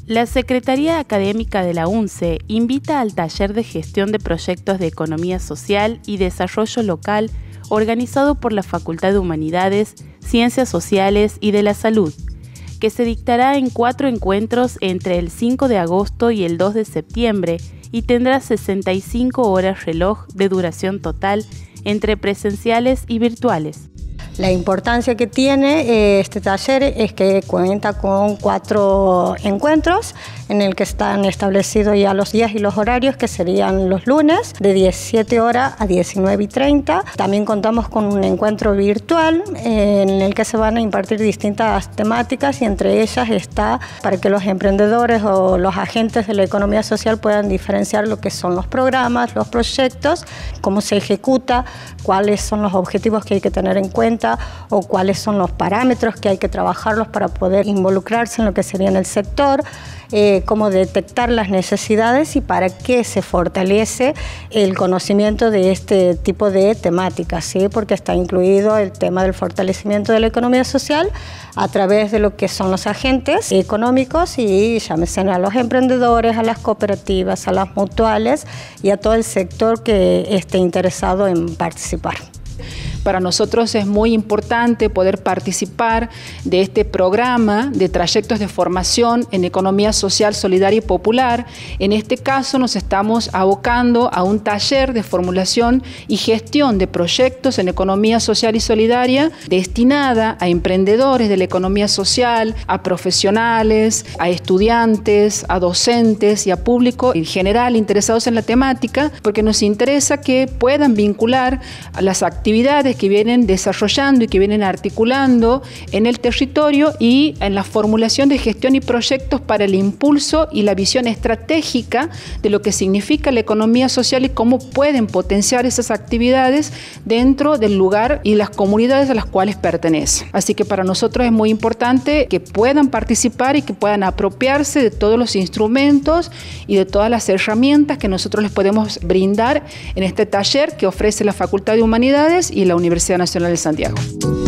La Secretaría Académica de la UNCE invita al taller de gestión de proyectos de economía social y desarrollo local organizado por la Facultad de Humanidades, Ciencias Sociales y de la Salud, que se dictará en 4 encuentros entre el 5 de agosto y el 2 de septiembre y tendrá 65 horas reloj de duración total entre presenciales y virtuales. La importancia que tiene este taller es que cuenta con 4 encuentros en el que están establecidos ya los días y los horarios, que serían los lunes de 17 horas a 19:30. También contamos con un encuentro virtual en el que se van a impartir distintas temáticas y entre ellas está para que los emprendedores o los agentes de la economía social puedan diferenciar lo que son los programas, los proyectos, cómo se ejecuta, cuáles son los objetivos que hay que tener en cuenta o cuáles son los parámetros que hay que trabajarlos para poder involucrarse en lo que sería en el sector, cómo detectar las necesidades y para qué se fortalece el conocimiento de este tipo de temáticas, ¿sí? Porque está incluido el tema del fortalecimiento de la economía social a través de lo que son los agentes económicos y llámese a los emprendedores, a las cooperativas, a las mutuales y a todo el sector que esté interesado en participar. Para nosotros es muy importante poder participar de este programa de trayectos de formación en economía social, solidaria y popular. En este caso nos estamos abocando a un taller de formulación y gestión de proyectos en economía social y solidaria destinada a emprendedores de la economía social, a profesionales, a estudiantes, a docentes y a público en general interesados en la temática, porque nos interesa que puedan vincular a las actividades que vienen desarrollando y que vienen articulando en el territorio y en la formulación de gestión y proyectos para el impulso y la visión estratégica de lo que significa la economía social y cómo pueden potenciar esas actividades dentro del lugar y las comunidades a las cuales pertenecen. Así que para nosotros es muy importante que puedan participar y que puedan apropiarse de todos los instrumentos y de todas las herramientas que nosotros les podemos brindar en este taller que ofrece la Facultad de Humanidades y la Universidad Nacional de Santiago.